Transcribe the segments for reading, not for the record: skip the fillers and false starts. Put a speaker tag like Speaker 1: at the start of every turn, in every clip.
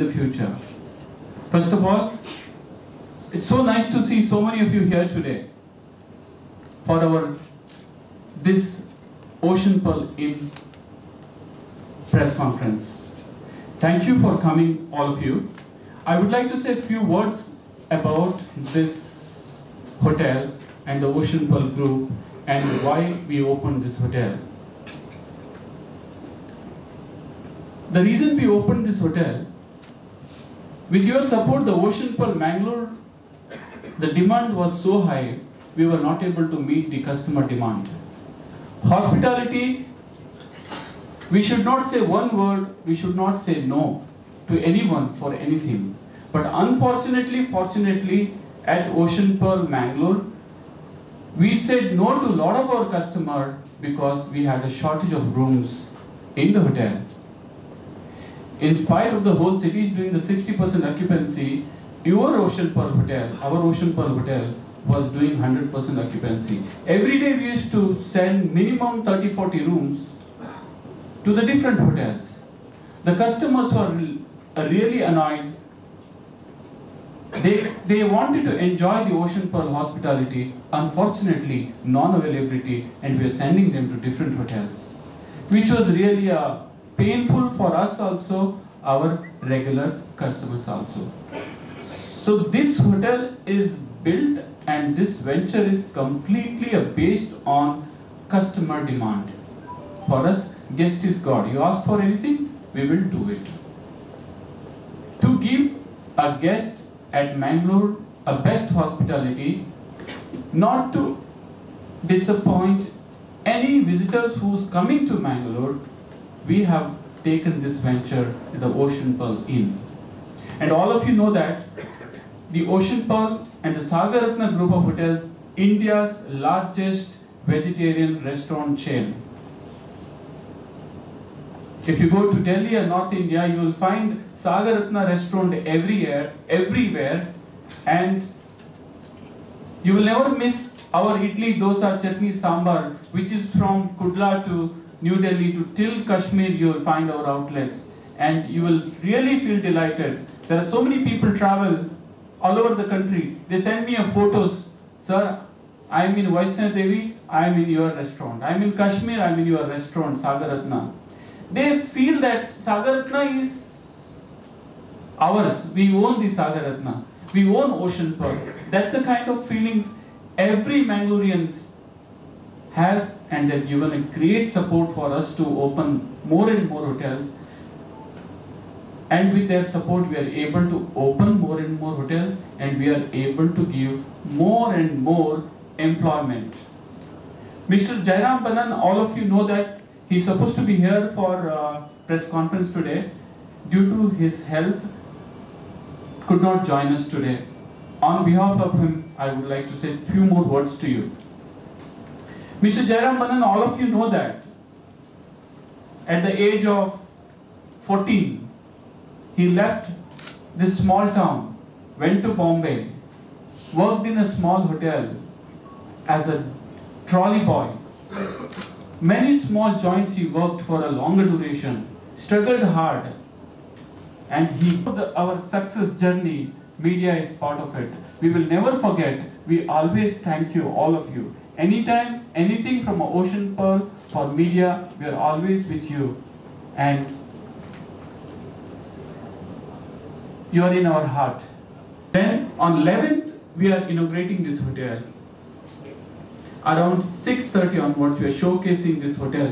Speaker 1: the future. First of all, it's so nice to see so many of you here today for this Ocean Pearl Inn press conference. Thank you for coming, all of you. I would like to say a few words about this hotel and the Ocean Pearl Group and why we opened this hotel. The reason we opened this hotel, with your support, the Ocean Pearl Mangaluru, the demand was so high, we were not able to meet the customer demand. Hospitality, we should not say one word, we should not say no to anyone for anything. But unfortunately, fortunately, at Ocean Pearl Mangaluru, we said no to a lot of our customers because we had a shortage of rooms in the hotel. In spite of the whole city doing the 60% occupancy, your Ocean Pearl Hotel, our Ocean Pearl Hotel, was doing 100% occupancy. Every day we used to send minimum 30-40 rooms to the different hotels. The customers were really annoyed. They wanted to enjoy the Ocean Pearl hospitality. Unfortunately, non-availability, and we are sending them to different hotels, which was really painful for us also, our regular customers also. So this hotel is built and this venture is completely based on customer demand. For us, guest is God. You ask for anything, we will do it. To give a guest at Mangaluru a best hospitality, not to disappoint any visitors who's coming to Mangaluru, we have taken this venture to the Ocean Pearl Inn. And all of you know that the Ocean Pearl and the Sagaratna group of hotels, India's largest vegetarian restaurant chain. If you go to Delhi or North India, you will find Sagaratna restaurant everywhere, and you will never miss our idli, dosa, chutney, sambar, which is from Kudla to New Delhi to till Kashmir. You will find our outlets, and you will really feel delighted. There are so many people travel all over the country. They send me photos. Sir, I am in Vaishnav Devi, I am in your restaurant. I am in Kashmir, I am in your restaurant, Sagaratna. They feel that Sagaratna is ours. We own the Sagaratna. We own Ocean Pearl. That's the kind of feelings every Mangalurians has, and they've given a great support for us to open more and more hotels. And with their support, we are able to open more and more hotels, and we are able to give more and more employment. Mr. Jairam Banan, all of you know that he's supposed to be here for a press conference today. Due to his health, could not join us today. On behalf of him, I would like to say a few more words to you. Mr. Jairam Banan, all of you know that at the age of 14, he left this small town, went to Bombay, worked in a small hotel as a trolley boy. Many small joints he worked for a longer duration, struggled hard, and our success journey, media is part of it. We will never forget. We always thank you, all of you. Anytime, anything from Ocean Pearl for media, we are always with you. And you are in our heart. Then on 11th, we are inaugurating this hotel. Around 6:30 onwards, we are showcasing this hotel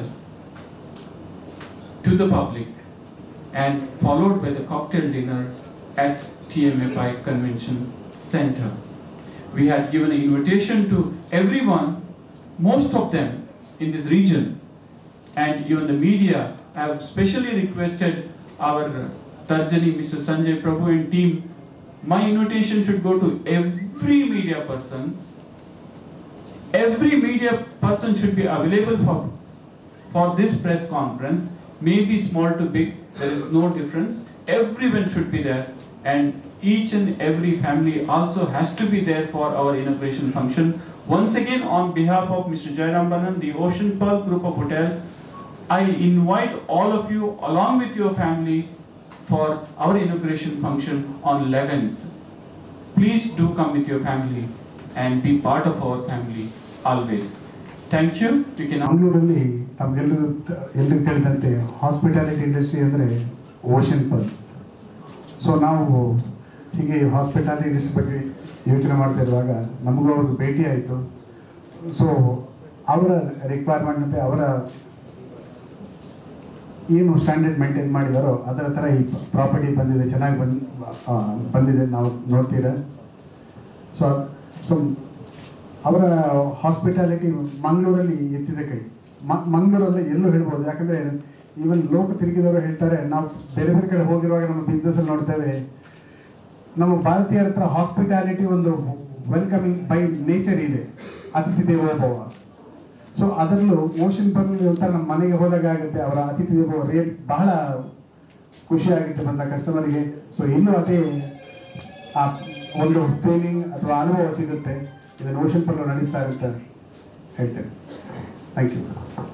Speaker 1: to the public, and followed by the cocktail dinner at TMFI Convention Center. We had given an invitation to everyone, most of them in this region, and even the media. I have specially requested our Tarjani, Mr. Sanjay Prabhu and team, my invitation should go to every media person. Every media person should be available for this press conference, maybe small to big, there is no difference. Everyone should be there, and each and every family also has to be there for our inauguration function. Once again, on behalf of Mr. Jairam Banan, the Ocean Pearl Group of Hotel, I invite all of you along with your family for our inauguration function on 11th. Please do come with your family and be part of our family always. Thank you. You can.
Speaker 2: ಮಂಗಳೂರಲ್ಲಿ ತಮಗೆಲ್ಲರಿಗೂ ತಿಳಿದಂತೆ hospitality industry ಅಂದರೆ Ocean Pearl. So ನಾವು ಹೀಗೆ hospitality industry ಬಗ್ಗೆ ಯೋಚನೆ ಮಾಡ್ತಾ ಇರುವಾಗ ನಮಗೂ ಅವ್ರಿಗೆ ಭೇಟಿ ಆಯಿತು. ಸೊ ಅವರ ರಿಕ್ವೈರ್ಮೆಂಟ್ ಮತ್ತು ಅವರ ಏನು ಸ್ಟ್ಯಾಂಡರ್ಡ್ ಮೇಂಟೈನ್ ಮಾಡಿದಾರೋ ಅದರ ಥರ ಈ ಪ್ರಾಪರ್ಟಿ ಬಂದಿದೆ, ಚೆನ್ನಾಗಿ ಬಂದಿದೆ, ನಾವು ನೋಡ್ತೀರಾ. ಸೊ ಸೊ ಅವರ ಹಾಸ್ಪಿಟಾಲಿಟಿ ಮಂಗಳೂರಲ್ಲಿ ಎತ್ತಿದ ಕೈ. ಮಂಗಳೂರಲ್ಲಿ ಎಲ್ಲೂ ಹೇಳ್ಬೋದು, ಯಾಕಂದರೆ ಈವನ್ ಲೋಕ ತಿರುಗಿದವರು ಹೇಳ್ತಾರೆ, ನಾವು ಬೇರೆ ಬೇರೆ ಕಡೆ ಹೋಗಿರುವಾಗ ನಮ್ಮ ಬಿಸ್ನೆಸ್ಸಲ್ಲಿ ನೋಡ್ತೇವೆ, ನಮ್ಮ ಭಾರತೀಯರ ಹತ್ರ ಹಾಸ್ಪಿಟಾಲಿಟಿ ಒಂದು ವೆಲ್ಕಮಿಂಗ್ ಬೈ ನೇಚರ್ ಇದೆ, ಅತಿಥಿ ದೇವೋಭವ. ಸೊ ಅದರಲ್ಲೂ ಓಷನ್ ಬರ್ನಲ್ಲಿ ಒಂಥರ ನಮ್ಮ ಮನೆಗೆ ಹೋದಾಗ ಆಗುತ್ತೆ, ಅವರ ಅತಿಥಿ ದೇವೋಭವ ರೇಟ್ ಬಹಳ ಖುಷಿಯಾಗುತ್ತೆ ಬಂದ ಕಸ್ಟಮರ್ಗೆ. ಸೊ ಇನ್ನೂ ಅದೇ ಆ ಒಂದು ಫೀಲಿಂಗ್ ಅಥವಾ ಅನುಭವ ಸಿಗುತ್ತೆ. ಇದನ್ನು ಓಷನ್ ಪರ್ಲು ನಡೆಸ್ತಾ ಇರುತ್ತೆ ಹೇಳ್ತೇನೆ. Thank you.